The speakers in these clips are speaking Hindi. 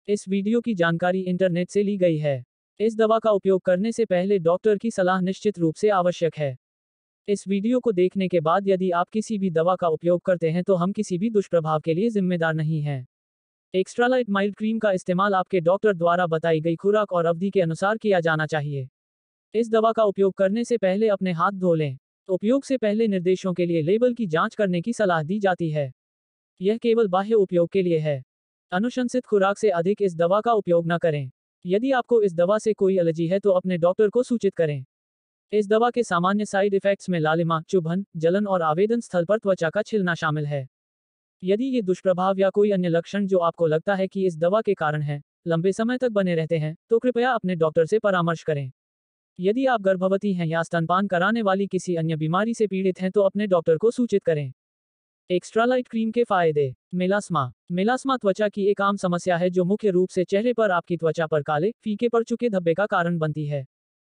इस वीडियो की जानकारी इंटरनेट से ली गई है। इस दवा का उपयोग करने से पहले डॉक्टर की सलाह निश्चित रूप से आवश्यक है। इस वीडियो को देखने के बाद यदि आप किसी भी दवा का उपयोग करते हैं तो हम किसी भी दुष्प्रभाव के लिए जिम्मेदार नहीं हैं। एक्स्ट्रालाइट माइल्ड क्रीम का इस्तेमाल आपके डॉक्टर द्वारा बताई गई खुराक और अवधि के अनुसार किया जाना चाहिए। इस दवा का उपयोग करने से पहले अपने हाथ धो लें। उपयोग से पहले निर्देशों के लिए लेबल की जांच करने की सलाह दी जाती है। यह केवल बाह्य उपयोग के लिए है। अनुशंसित खुराक से अधिक इस दवा का उपयोग न करें। यदि आपको इस दवा से कोई एलर्जी है तो अपने डॉक्टर को सूचित करें। इस दवा के सामान्य साइड इफेक्ट्स में लालिमा, चुभन, जलन और आवेदन स्थल पर त्वचा का छिलना शामिल है। यदि ये दुष्प्रभाव या कोई अन्य लक्षण जो आपको लगता है कि इस दवा के कारण है, लंबे समय तक बने रहते हैं, तो कृपया अपने डॉक्टर से परामर्श करें। यदि आप गर्भवती हैं या स्तनपान कराने वाली किसी अन्य बीमारी से पीड़ित हैं तो अपने डॉक्टर को सूचित करें। एक्स्ट्रालाइट क्रीम के फायदे। मेलास्मा। मेलास्मा त्वचा की एक आम समस्या है जो मुख्य रूप से चेहरे पर आपकी त्वचा पर काले, फीके पड़ चुके धब्बे का कारण बनती है।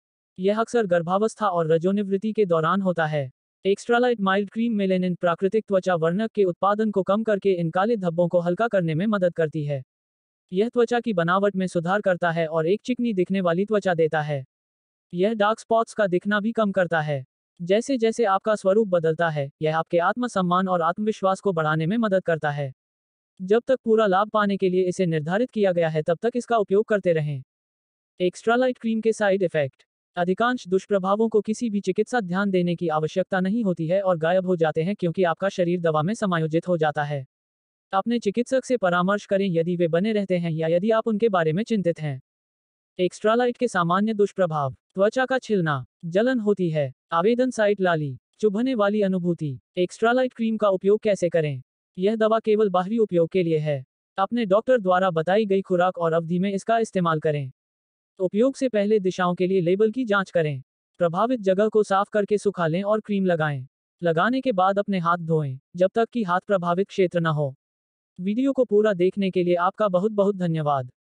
यह अक्सर गर्भावस्था और रजोनिवृत्ति के दौरान होता है। एक्स्ट्रालाइट माइल्ड क्रीम मेलेनिन प्राकृतिक त्वचा वर्णक के उत्पादन को कम करके इन काले धब्बों को हल्का करने में मदद करती है। यह त्वचा की बनावट में सुधार करता है और एक चिकनी दिखने वाली त्वचा देता है। यह डार्क स्पॉट्स का दिखना भी कम करता है। जैसे जैसे आपका स्वरूप बदलता है, यह आपके आत्मसम्मान और आत्मविश्वास को बढ़ाने में मदद करता है। जब तक पूरा लाभ पाने के लिए इसे निर्धारित किया गया है तब तक इसका उपयोग करते रहें। एक्स्ट्रालाइट क्रीम के साइड इफेक्ट। अधिकांश दुष्प्रभावों को किसी भी चिकित्सा ध्यान देने की आवश्यकता नहीं होती है और गायब हो जाते हैं क्योंकि आपका शरीर दवा में समायोजित हो जाता है। अपने चिकित्सक से परामर्श करें यदि वे बने रहते हैं या यदि आप उनके बारे में चिंतित हैं। एक्स्ट्रालाइट के सामान्य दुष्प्रभाव। त्वचा का छिलना, जलन होती है, आवेदन साइट लाली, चुभने वाली अनुभूति। एक्स्ट्रालाइट क्रीम का उपयोग कैसे करें? यह दवा केवल बाहरी उपयोग के लिए है। अपने डॉक्टर द्वारा बताई गई खुराक और अवधि में इसका इस्तेमाल करें। उपयोग से पहले दिशाओं के लिए लेबल की जांच करें। प्रभावित जगह को साफ करके सुखा लें और क्रीम लगाएं। लगाने के बाद अपने हाथ धोएं, जब तक कि हाथ प्रभावित क्षेत्र न हो। वीडियो को पूरा देखने के लिए आपका बहुत बहुत धन्यवाद।